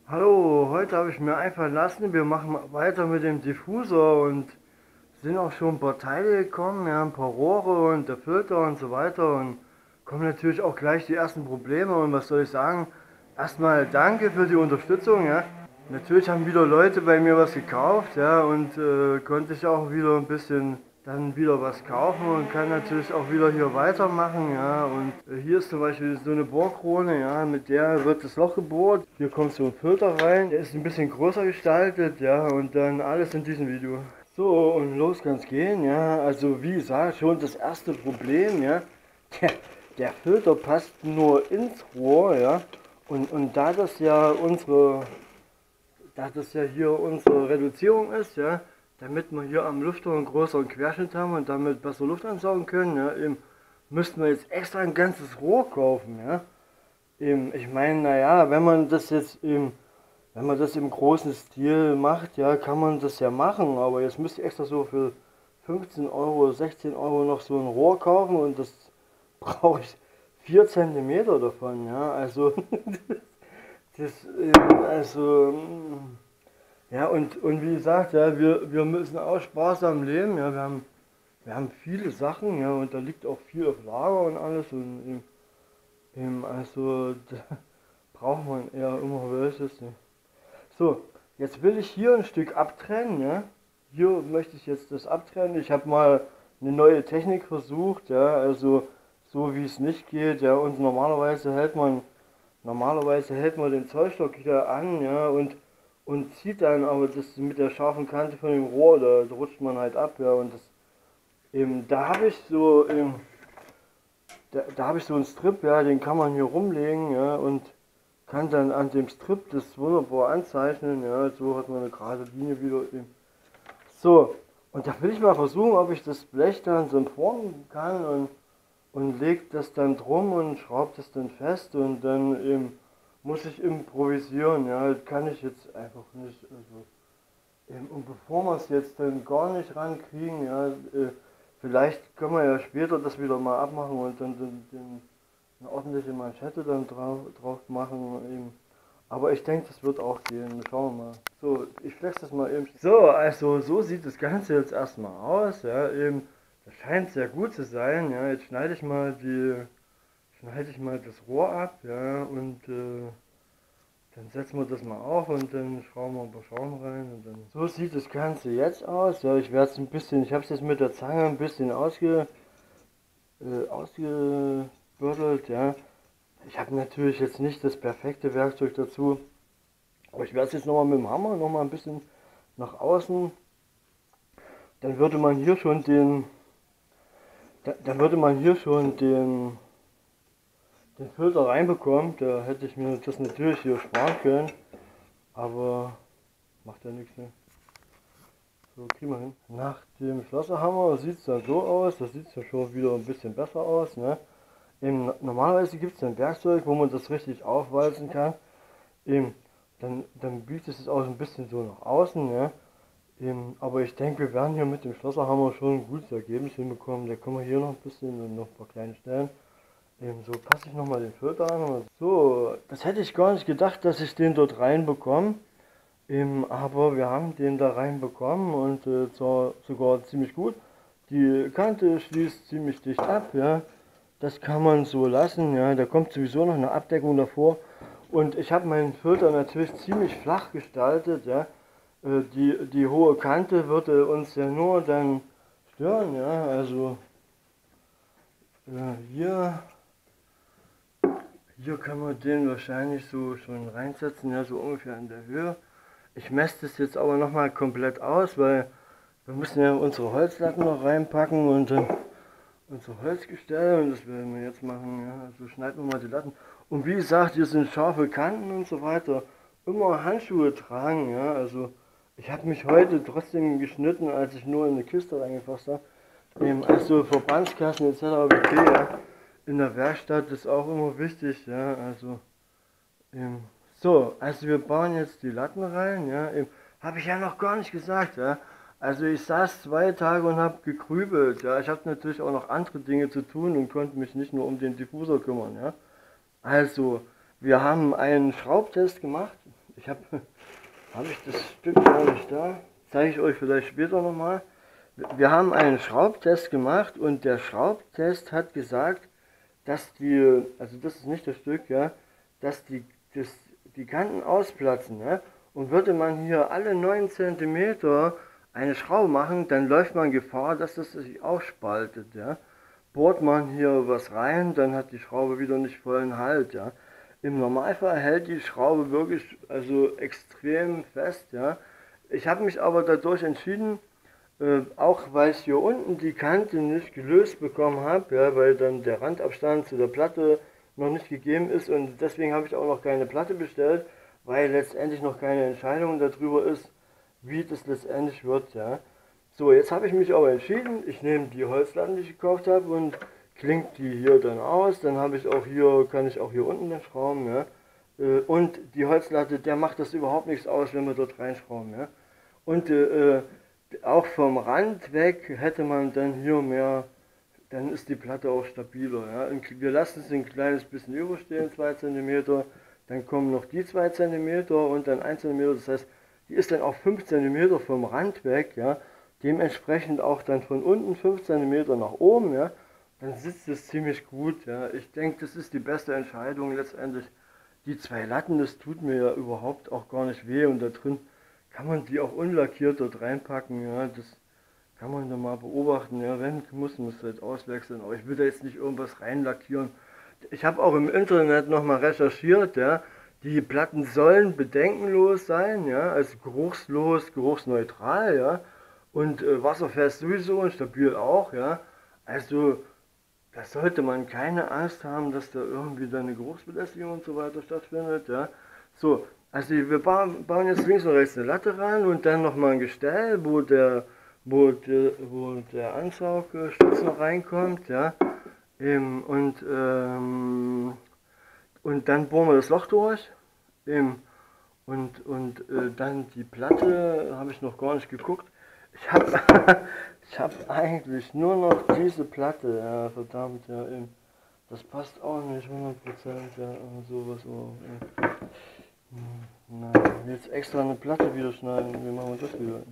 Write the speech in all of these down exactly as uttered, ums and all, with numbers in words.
Hallo, heute habe ich mir einfach lassen, wir machen weiter mit dem Diffusor und sind auch schon ein paar Teile gekommen, ja, ein paar Rohre und der Filter und so weiter und kommen natürlich auch gleich die ersten Probleme und was soll ich sagen? Erstmal danke für die Unterstützung, ja. Natürlich haben wieder Leute bei mir was gekauft, ja, und äh, konnte ich auch wieder ein bisschen dann wieder was kaufen und kann natürlich auch wieder hier weitermachen, ja. Und äh, hier ist zum Beispiel so eine Bohrkrone, ja, mit der wird das Loch gebohrt. Hier kommt so ein Filter rein, der ist ein bisschen größer gestaltet, ja, und dann alles in diesem Video. So, und los kann's gehen, ja. Also wie gesagt, schon das erste Problem, ja. Der, der Filter passt nur ins Rohr, ja. Und, und da das ja unsere da das ja hier unsere Reduzierung ist, ja, damit wir hier am Lüfter einen größeren Querschnitt haben und damit besser Luft ansaugen können, ja, eben, müssten wir jetzt extra ein ganzes Rohr kaufen, ja. Eben, ich meine, naja, wenn man das jetzt im, wenn man das im großen Stil macht, ja, kann man das ja machen, aber jetzt müsste ich extra so für fünfzehn Euro, sechzehn Euro noch so ein Rohr kaufen und das brauche ich vier Zentimeter davon, ja, also das, ähm, also, mm, ja, und, und wie gesagt, ja, wir, wir müssen auch sparsam leben, ja, wir haben, wir haben viele Sachen, ja, und da liegt auch viel auf Lager und alles und eben, eben also, da braucht man eher immer welches, ne. So, jetzt will ich hier ein Stück abtrennen, ja, hier möchte ich jetzt das abtrennen, ich habe mal eine neue Technik versucht, ja, also, so wie es nicht geht, ja, und normalerweise hält man Normalerweise hält man den Zollstock wieder an, ja, und, und zieht dann aber das mit der scharfen Kante von dem Rohr, da, da rutscht man halt ab, ja, und das eben, da habe ich so, eben, da, da habe ich so einen Strip, ja, den kann man hier rumlegen, ja, und kann dann an dem Strip das wunderbar anzeichnen, ja, so hat man eine gerade Linie wieder eben. So, und da will ich mal versuchen, ob ich das Blech dann so formen kann und und legt das dann drum und schraubt es dann fest und dann eben muss ich improvisieren, ja, das kann ich jetzt einfach nicht, also eben, und bevor wir es jetzt dann gar nicht rankriegen, ja, äh, vielleicht können wir ja später das wieder mal abmachen und dann den, den, eine ordentliche Manschette dann drauf, drauf machen, eben. Aber ich denke, das wird auch gehen, schauen wir mal. So, ich flex das mal eben. So, also so sieht das Ganze jetzt erstmal aus, ja, eben. Das scheint sehr gut zu sein, ja. Jetzt schneide ich mal die, schneide ich mal das Rohr ab, ja, und äh, dann setzen wir das mal auf und dann schrauben wir ein paar Schrauben rein und dann. So sieht das Ganze jetzt aus, ja. Ich werde es ein bisschen, ich habe es jetzt mit der Zange ein bisschen ausge, äh, ausgebürdelt, ja. Ich habe natürlich jetzt nicht das perfekte Werkzeug dazu, aber ich werde es jetzt nochmal mit dem Hammer nochmal ein bisschen nach außen. Dann würde man hier schon den, da, dann würde man hier schon den, den Filter reinbekommen. Da hätte ich mir das natürlich hier sparen können, aber macht ja nichts, ne? So, kriegen wir hin. Nach dem Schlosserhammer sieht es dann so aus, das sieht ja schon wieder ein bisschen besser aus, ne? Eben, normalerweise gibt es ein Werkzeug, wo man das richtig aufwalzen kann. Eben, dann, dann biegt es auch ein bisschen so nach außen, ja. Eben, aber ich denke, wir werden hier mit dem Schlosserhammer schon ein gutes Ergebnis hinbekommen. Da können wir hier noch ein bisschen und noch ein paar kleine Stellen. Eben, so passe ich nochmal den Filter an. So, das hätte ich gar nicht gedacht, dass ich den dort reinbekomme. Eben, aber wir haben den da reinbekommen und äh, zwar sogar ziemlich gut. Die Kante schließt ziemlich dicht ab, ja. Das kann man so lassen, ja. Da kommt sowieso noch eine Abdeckung davor. Und ich habe meinen Filter natürlich ziemlich flach gestaltet, ja. Äh, die, die hohe Kante würde uns ja nur dann stören, ja. Also äh, hier, hier kann man den wahrscheinlich so schon reinsetzen, ja, so ungefähr in der Höhe. Ich messe das jetzt aber nochmal komplett aus, weil wir müssen ja unsere Holzlatten noch reinpacken und äh, unser Holzgestell und das werden wir jetzt machen, ja. Also schneiden wir mal die Latten. Und wie gesagt, hier sind scharfe Kanten und so weiter. Immer Handschuhe tragen, ja. Also ich habe mich heute trotzdem geschnitten, als ich nur in eine Kiste reingefasst habe. Ähm, also Verbandskassen et cetera pp. Ja. In der Werkstatt ist auch immer wichtig, ja. Also ähm, so, also wir bauen jetzt die Latten rein, ja. Ähm, habe ich ja noch gar nicht gesagt, ja. Also ich saß zwei Tage und habe gegrübelt, ja. Ich habe natürlich auch noch andere Dinge zu tun und konnte mich nicht nur um den Diffusor kümmern, ja. Also, wir haben einen Schraubtest gemacht. ich habe hab ich das Stück gar nicht da. Zeige ich euch vielleicht später nochmal. Wir haben einen Schraubtest gemacht und der Schraubtest hat gesagt, dass die, also das ist nicht das Stück, ja, dass die, das, die Kanten ausplatzen. Ja? Und würde man hier alle neun Zentimeter eine Schraube machen, dann läuft man Gefahr, dass das sich aufspaltet. Ja? Bohrt man hier was rein, dann hat die Schraube wieder nicht vollen Halt. Ja? Im Normalfall hält die Schraube wirklich also extrem fest. Ja? Ich habe mich aber dadurch entschieden, äh, auch weil ich hier unten die Kante nicht gelöst bekommen habe, ja, weil dann der Randabstand zu der Platte noch nicht gegeben ist und deswegen habe ich auch noch keine Platte bestellt, weil letztendlich noch keine Entscheidung darüber ist, wie das letztendlich wird. Ja. So, jetzt habe ich mich aber entschieden, ich nehme die Holzlatten, die ich gekauft habe und klinge die hier dann aus, dann habe ich auch hier, kann ich auch hier unten dann schrauben, ja. Äh, Und die Holzlatte, der macht das überhaupt nichts aus, wenn wir dort reinschrauben, ja. Und äh, auch vom Rand weg hätte man dann hier mehr, dann ist die Platte auch stabiler. Ja. Und wir lassen es ein kleines bisschen überstehen, zwei Zentimeter, dann kommen noch die zwei Zentimeter und dann ein Zentimeter, das heißt, die ist dann auch fünf Zentimeter vom Rand weg, ja. Dementsprechend auch dann von unten fünf Zentimeter nach oben, ja. Dann sitzt es ziemlich gut, ja. Ich denke, das ist die beste Entscheidung letztendlich. Die zwei Latten, das tut mir ja überhaupt auch gar nicht weh und da drin kann man die auch unlackiert dort reinpacken, ja, das kann man dann mal beobachten, ja, wenn muss, muss halt auswechseln, aber ich will da jetzt nicht irgendwas reinlackieren. Ich habe auch im Internet nochmal recherchiert, ja, die Platten sollen bedenkenlos sein, ja, also geruchslos, geruchsneutral, ja, und äh, wasserfest sowieso und stabil auch, ja, also da sollte man keine Angst haben, dass da irgendwie dann eine Geruchsbelästigung und so weiter stattfindet, ja. So, also wir bauen, bauen jetzt links und rechts eine Latte ran und dann nochmal ein Gestell, wo der, wo der, wo der Ansaugstütz noch reinkommt, ja. Ähm, und, ähm, und dann bohren wir das Loch durch. Ähm, und und äh, dann die Platte, habe ich noch gar nicht geguckt. Ich habe ich hab eigentlich nur noch diese Platte, ja, verdammt, ja, ähm, das passt auch nicht hundert Prozent, ja, sowas. Oh, ja. Na, jetzt extra eine Platte wieder schneiden, wie machen wir das wieder?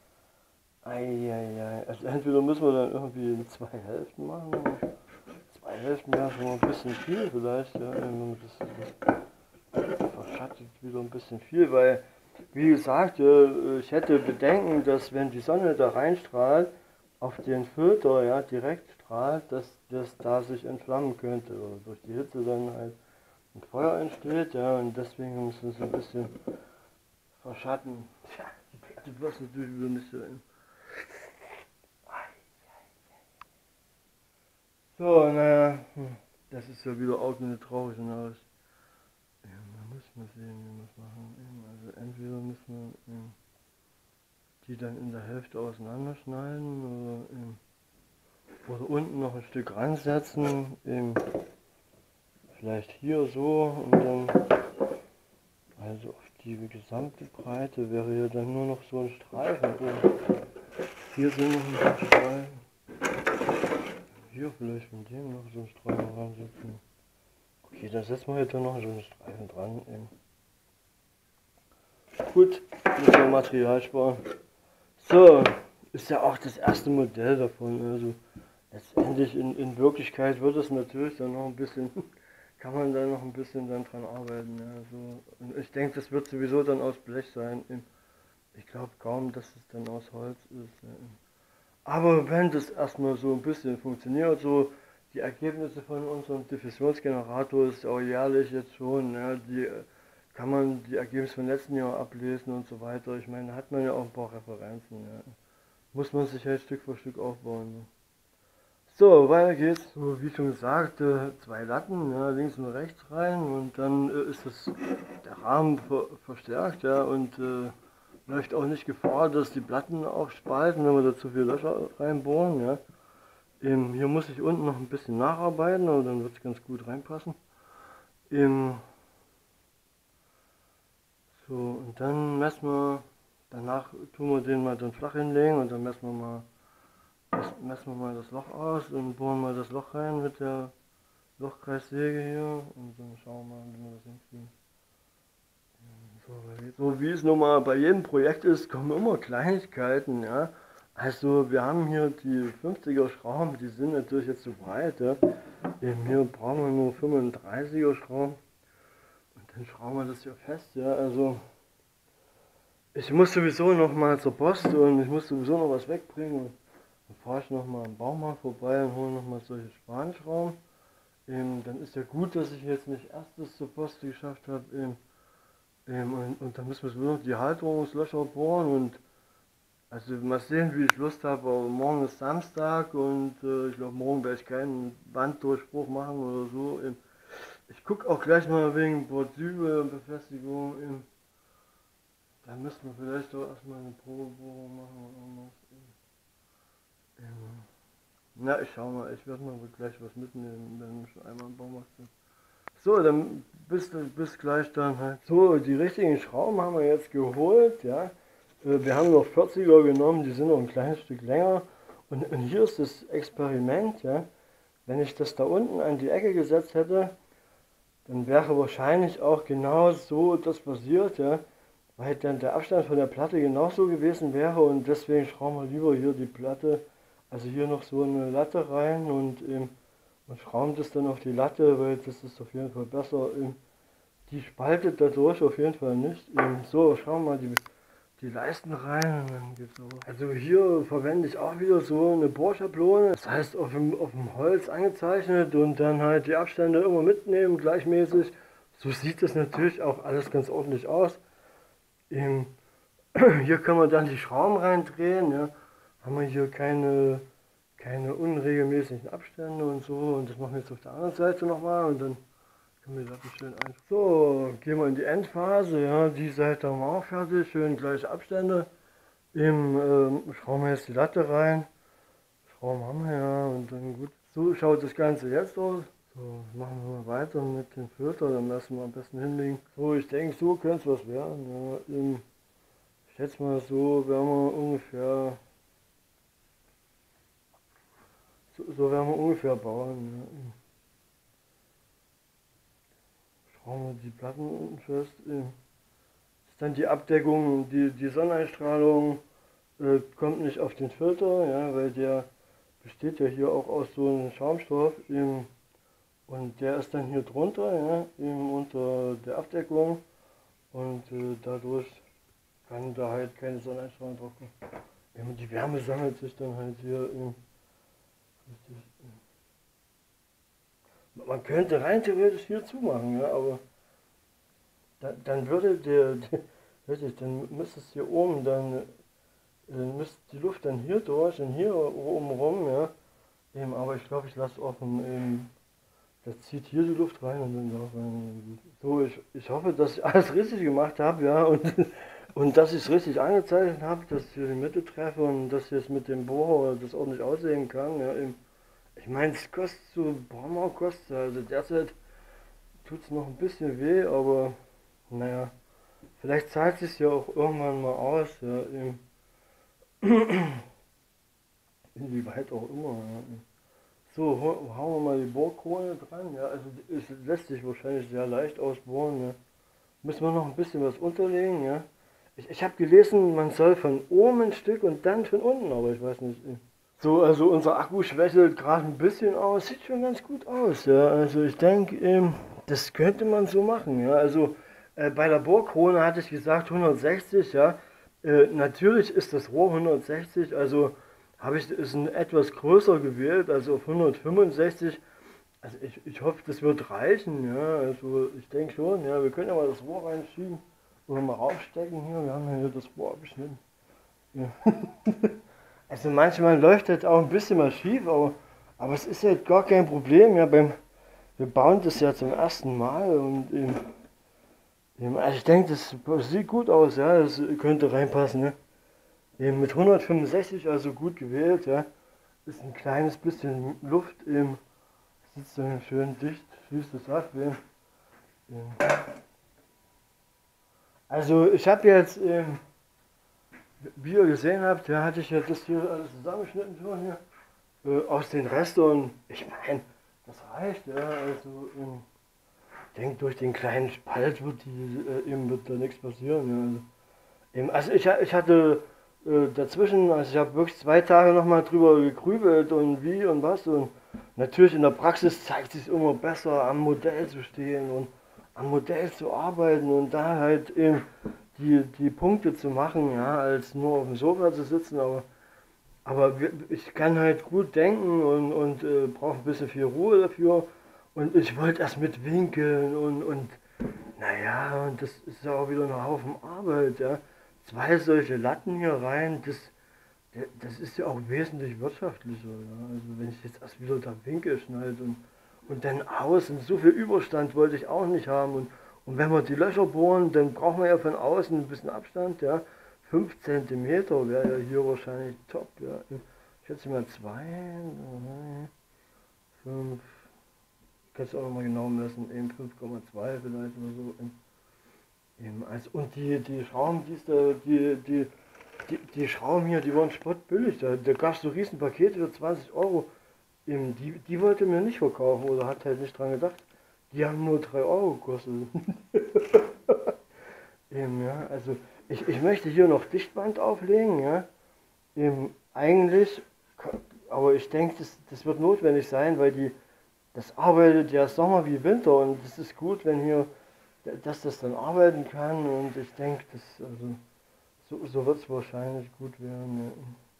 Eieiei, also entweder müssen wir dann irgendwie in zwei Hälften machen, zwei Hälften wäre schon mal ein bisschen viel vielleicht, ja, wenn man das, das verschattet wieder ein bisschen viel, weil, wie gesagt, ich hätte Bedenken, dass wenn die Sonne da reinstrahlt, auf den Filter, ja, direkt strahlt, dass das da sich entflammen könnte, oder durch die Hitze dann halt ein Feuer entsteht, ja, und deswegen müssen wir es ein bisschen verschatten. Tja, die Platte passt natürlich wieder nicht so hin. So, naja, das ist ja wieder auch eine traurige Nachricht. Ja, da muss man sehen, wie wir es machen. Also entweder müssen wir ähm, die dann in der Hälfte auseinanderschneiden oder, ähm, oder unten noch ein Stück ransetzen. Ähm, vielleicht hier so und dann, also auf die gesamte Breite wäre hier dann nur noch so ein Streifen. Hier sind noch ein paar Streifen. Hier vielleicht von dem noch so einen Streifen ransetzen. Okay, da setzen wir jetzt noch so einen Streifen dran. Eben. Gut, müssen wir Material sparen. So, ist ja auch das erste Modell davon. Also letztendlich in, in Wirklichkeit wird es natürlich dann noch ein bisschen, kann man da noch ein bisschen dann dran arbeiten. Ja, so. Und ich denke, das wird sowieso dann aus Blech sein. Ich glaube kaum, dass es dann aus Holz ist. Ja. Aber wenn das erstmal so ein bisschen funktioniert, so die Ergebnisse von unserem Diffusionsgenerator ist auch jährlich jetzt schon, ja, die kann man die Ergebnisse vom letzten Jahr ablesen und so weiter. Ich meine, da hat man ja auch ein paar Referenzen. Ja. Muss man sich halt Stück für Stück aufbauen. Ne. So, weiter geht's. So, wie schon gesagt, äh, zwei Latten, ja, links und rechts rein und dann äh, ist das, der Rahmen ver verstärkt, ja, und äh, läuft auch nicht Gefahr, dass die Platten auch spalten, wenn wir da zu viel Löcher reinbohren. Ja. Ähm, hier muss ich unten noch ein bisschen nacharbeiten, aber dann wird es ganz gut reinpassen. Ähm, so, und dann messen wir, danach tun wir den mal dann flach hinlegen und dann messen wir mal, messen wir mal das Loch aus und bohren mal das Loch rein mit der Lochkreissäge hier und dann schauen wir mal, wie wir das hinkriegen. So wie es nun mal bei jedem Projekt ist, kommen immer Kleinigkeiten, ja. Also wir haben hier die fünfziger Schrauben, die sind natürlich jetzt zu breit, ja. Eben hier brauchen wir nur fünfunddreißiger Schrauben und dann schrauben wir das hier fest, ja. Also ich muss sowieso noch mal zur Post und ich muss sowieso noch was wegbringen. Und dann fahre ich noch mal am Baumarkt vorbei und hole noch mal solche Spanschrauben. Ähm, dann ist ja gut, dass ich jetzt nicht erstes zur Post geschafft habe. Ähm, ähm, und, und dann müssen wir sowieso noch die Halterungslöcher bohren und also mal sehen, wie ich Lust habe. Aber morgen ist Samstag und äh, ich glaube, morgen werde ich keinen Wanddurchbruch machen oder so. Ähm, ich gucke auch gleich mal wegen Bordübelbefestigung. Ähm, da müssen wir vielleicht doch erstmal eine Probebohrung machen oder irgendwas. Ähm, na, ich schau mal, ich werde mal gleich was mitnehmen, wenn ich schon einmal im Baumarkt bin. So, dann bis, bis gleich dann halt. So, die richtigen Schrauben haben wir jetzt geholt, ja. Äh, Wir haben noch vierziger genommen, die sind noch ein kleines Stück länger. Und, und hier ist das Experiment, ja. Wenn ich das da unten an die Ecke gesetzt hätte, dann wäre wahrscheinlich auch genau so das passiert, ja. Weil dann der Abstand von der Platte genauso gewesen wäre und deswegen schrauben wir lieber hier die Platte, also hier noch so eine Latte rein und ähm, man schraubt es dann auf die Latte, weil das ist auf jeden Fall besser. Ähm, die spaltet dadurch auf jeden Fall nicht. Ähm, so, schauen wir mal die, die Leisten rein und dann geht's so. Also hier verwende ich auch wieder so eine Bohrschablone, das heißt auf dem, auf dem Holz angezeichnet und dann halt die Abstände immer mitnehmen, gleichmäßig. So sieht das natürlich auch alles ganz ordentlich aus. Ähm, hier können wir dann die Schrauben reindrehen, ja. Haben wir hier keine, keine unregelmäßigen Abstände und so. Und das machen wir jetzt auf der anderen Seite nochmal und dann können wir das schön einfach. So, gehen wir in die Endphase, ja. Die Seite haben wir auch fertig, schön gleiche Abstände. Eben ähm, schrauben wir jetzt die Latte rein. Schrauben haben wir ja und dann gut. So schaut das Ganze jetzt aus. So, machen wir mal weiter mit dem Filter, dann lassen wir am besten hinlegen. So, ich denke, so könnte es was werden. Ja. Ähm, ich schätze mal, so werden wir ungefähr, so, so werden wir ungefähr bauen. Ja. Schrauben wir die Platten unten fest. Ähm, das ist dann die Abdeckung, die, die Sonneneinstrahlung äh, kommt nicht auf den Filter, ja, weil der besteht ja hier auch aus so einem Schaumstoff. Ähm, Und der ist dann hier drunter, ja, eben unter der Abdeckung und äh, dadurch kann da halt keine Sonneneinstrahlung drauf kommen. Eben die Wärme sammelt sich dann halt hier ähm, richtig. Äh. Man könnte rein theoretisch hier zumachen, ja, aber da, dann würde der, der richtig, dann müsste es hier oben, dann äh, müsste die Luft dann hier durch und hier oben rum, ja. Eben, aber ich glaube, ich lasse offen. Eben, das zieht hier die Luft rein und dann da rein. So, ich, ich hoffe, dass ich alles richtig gemacht habe, ja, und, und dass ich es richtig angezeichnet habe, dass ich hier die Mitte treffe und dass ich jetzt mit dem Bohrer das ordentlich aussehen kann. Ja, eben. Ich meine, es kostet so, Baumarkt kostet, also derzeit tut es noch ein bisschen weh, aber naja, vielleicht zahlt es sich ja auch irgendwann mal aus, ja, eben. Inwieweit auch immer. Ja. So, hauen wir mal die Bohrkrone dran. Ja, also es lässt sich wahrscheinlich sehr leicht ausbohren. Ja. Müssen wir noch ein bisschen was unterlegen. Ja. Ich, ich habe gelesen, man soll von oben ein Stück und dann von unten, aber ich weiß nicht. So, also unser Akku schwächelt gerade ein bisschen aus. Sieht schon ganz gut aus. Ja. Also ich denke, ähm, das könnte man so machen. Ja. Also äh, bei der Bohrkrone hatte ich gesagt hundertsechzig. Ja. Äh, natürlich ist das Rohr hundertsechzig, also habe ich es etwas größer gewählt, also auf hundertfünfundsechzig. Also ich, ich hoffe, das wird reichen, ja, also ich denke schon, ja, wir können ja mal das Rohr reinschieben oder mal raufstecken hier, wir haben ja hier das Rohr abgeschnitten. Ja. Also manchmal läuft das auch ein bisschen mal schief, aber, aber es ist ja gar kein Problem, ja, beim, wir bauen das ja zum ersten Mal und ähm, also ich denke, das sieht gut aus, ja, das könnte reinpassen, ne. Eben mit hundertfünfundsechzig, also gut gewählt, ja. Ist ein kleines bisschen Luft im, sitzt dann schön dicht, schließt es ab. Ja. Also ich habe jetzt, ähm, wie ihr gesehen habt, ja, hatte ich ja das hier alles zusammengeschnitten schon hier, äh, aus den Resten. Ich meine, das reicht, ja, also ähm, denke, durch den kleinen Spalt wird, die, äh, eben wird da nichts passieren. Ja. Also, eben, also ich, ha- ich hatte äh, dazwischen, also ich habe wirklich zwei Tage nochmal drüber gegrübelt und wie und was. Und natürlich in der Praxis zeigt sich immer besser, am Modell zu stehen und am Modell zu arbeiten und da halt eben die, die Punkte zu machen, ja, als nur auf dem Sofa zu sitzen. Aber aber wir- ich kann halt gut denken und, und äh, brauche ein bisschen viel Ruhe dafür. Und ich wollte erst mit Winkeln und, und naja, und das ist ja auch wieder ein Haufen Arbeit, ja. Zwei solche Latten hier rein, das, das ist ja auch wesentlich wirtschaftlicher, ja. Also wenn ich jetzt erst wieder da Winkel schneide und, und dann außen, so viel Überstand wollte ich auch nicht haben. Und, und wenn wir die Löcher bohren, dann brauchen wir ja von außen ein bisschen Abstand, ja. Fünf Zentimeter wäre ja hier wahrscheinlich top, ja. Ich schätze mal zwei, drei, fünf, kannst du auch nochmal genau messen, eben fünf Komma zwei vielleicht oder so. Eben, also, und die, die Schrauben, die, ist da, die, die, die, die Schrauben hier, die waren spottbillig. Da, da gab es so riesen Pakete für zwanzig Euro. Eben, die, die wollte mir nicht verkaufen oder hat halt nicht dran gedacht. Die haben nur drei Euro gekostet. Eben, ja, also ich, ich möchte hier noch Dichtband auflegen, ja. Eben, eigentlich, aber ich denke, das, das wird notwendig sein, weil die, das arbeitet ja Sommer wie Winter und es ist gut, wenn hier, dass das dann arbeiten kann und ich denke, das, also, so, so wird es wahrscheinlich gut werden.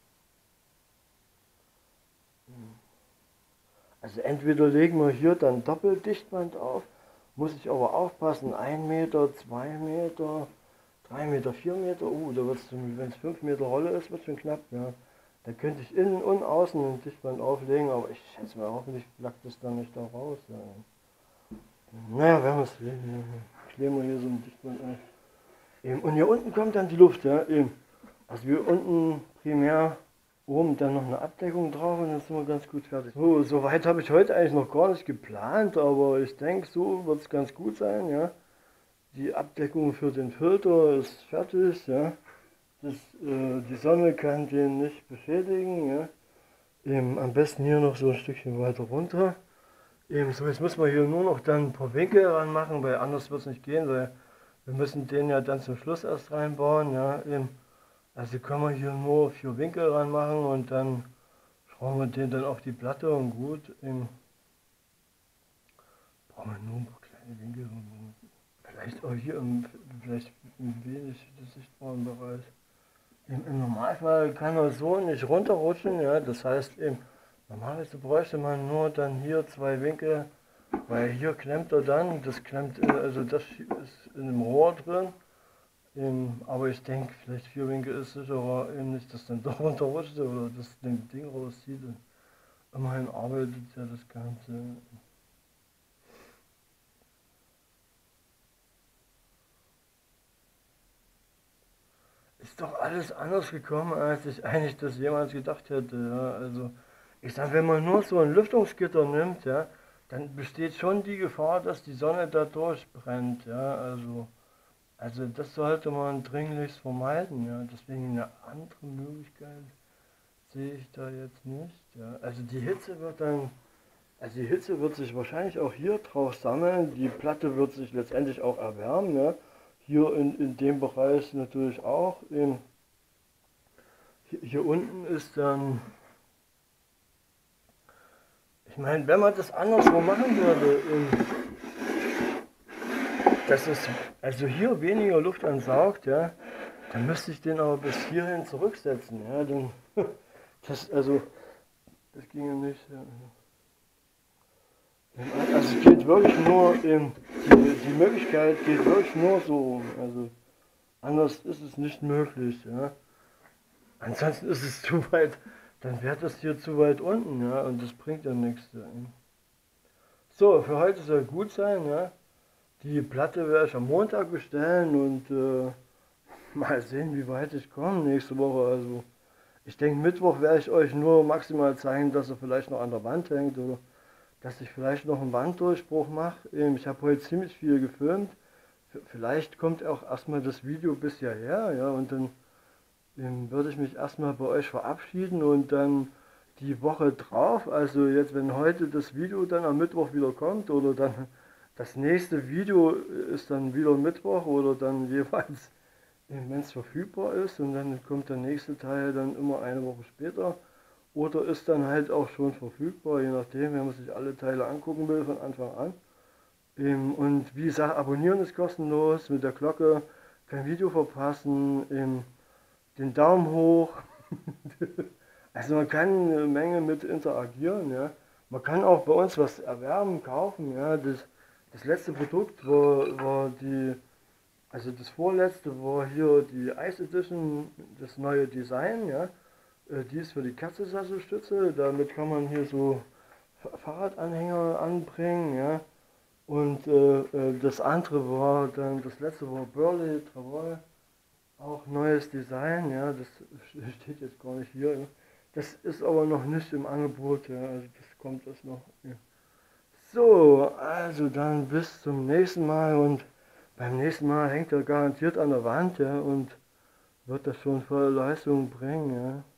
Ja. Also entweder legen wir hier dann Doppeldichtband auf, muss ich aber aufpassen, ein Meter, zwei Meter, drei Meter, vier Meter, uh, da wird es, wenn es fünf Meter Rolle ist, wird es schon knapp, ja. Da könnte ich innen und außen ein Dichtband auflegen, aber ich schätze mal, hoffentlich flackt es dann nicht da raus. Ja. Naja, werden wir es sehen. Ja. Kleben wir hier so ein Dichtband ein. Eben. Und hier unten kommt dann die Luft, ja, eben. Also wir unten primär oben dann noch eine Abdeckung drauf und dann sind wir ganz gut fertig. So, soweit habe ich heute eigentlich noch gar nicht geplant, aber ich denke, so wird es ganz gut sein, ja. Die Abdeckung für den Filter ist fertig, ja. Das, äh, die Sonne kann den nicht beschädigen, ja. Eben am besten hier noch so ein Stückchen weiter runter. Eben so, jetzt müssen wir hier nur noch dann ein paar Winkel ranmachen, weil anders wird es nicht gehen, weil wir müssen den ja dann zum Schluss erst reinbauen, ja. Eben. Also können wir hier nur vier Winkel ranmachen und dann schrauben wir den dann auf die Platte und gut. Eben. Brauchen wir nur ein paar kleine Winkel. Vielleicht auch hier im, vielleicht im wenig sichtbaren Bereich. Im, Im Normalfall kann er so nicht runterrutschen, ja, das heißt eben, normalerweise bräuchte man nur dann hier zwei Winkel, weil hier klemmt er dann, das klemmt, äh, also das ist in dem Rohr drin, eben, aber ich denke, vielleicht vier Winkel ist sicherer, eben nicht, dass dann doch runterrutscht oder das Ding rauszieht. Und immerhin arbeitet ja das Ganze. Ist doch alles anders gekommen, als ich eigentlich das jemals gedacht hätte. Ja. Also ich sage, wenn man nur so ein Lüftungsgitter nimmt, ja, dann besteht schon die Gefahr, dass die Sonne da durchbrennt. Ja. Also, also das sollte man dringlichst vermeiden. Ja. Deswegen eine andere Möglichkeit sehe ich da jetzt nicht. Ja. Also die Hitze wird dann, also die Hitze wird sich wahrscheinlich auch hier drauf sammeln. Die Platte wird sich letztendlich auch erwärmen. Ja. Hier in, in dem Bereich natürlich auch. In, hier, hier unten ist dann, ich meine, wenn man das anderswo machen würde, in, dass es also hier weniger Luft ansaugt, ja, dann müsste ich den aber bis hierhin zurücksetzen. Ja, dann, das, also, das ginge nicht. Ja. Also es geht wirklich nur, in, die, die Möglichkeit geht wirklich nur so. Also anders ist es nicht möglich. Ja. Ansonsten ist es zu weit, dann wäre das hier zu weit unten, ja, und das bringt ja nichts. Ja. So, für heute soll gut sein, ja. Die Platte werde ich am Montag bestellen und äh, mal sehen, wie weit ich komme nächste Woche. Also ich denke, Mittwoch werde ich euch nur maximal zeigen, dass er vielleicht noch an der Wand hängt oder dass ich vielleicht noch einen Wanddurchbruch mache. Ich habe heute ziemlich viel gefilmt. Vielleicht kommt auch erstmal das Video bis hierher, ja, und dann ähm, würde ich mich erstmal bei euch verabschieden und dann die Woche drauf, also jetzt wenn heute das Video dann am Mittwoch wieder kommt oder dann das nächste Video ist dann wieder Mittwoch oder dann jeweils, wenn es verfügbar ist, und dann kommt der nächste Teil dann immer eine Woche später oder ist dann halt auch schon verfügbar, je nachdem, wenn man sich alle Teile angucken will von Anfang an. Ähm, Und wie gesagt, abonnieren ist kostenlos, mit der Glocke kein Video verpassen, ähm, den Daumen hoch. Also man kann eine Menge mit interagieren, ja. Man kann auch bei uns was erwerben, kaufen, ja. Das, das letzte Produkt war, war die, also das vorletzte war hier die Ice Edition, das neue Design, ja. Äh, Die ist für die Katzensasselstütze, damit kann man hier so Fa- Fahrradanhänger anbringen, ja. Und äh, äh, das andere war dann, das letzte war Burley Travail, auch neues Design, ja, das steht jetzt gar nicht hier. Ja. Das ist aber noch nicht im Angebot, ja, also das kommt erst noch. Ja. So, also dann bis zum nächsten Mal und beim nächsten Mal hängt er garantiert an der Wand, ja, und wird das schon volle Leistung bringen, ja.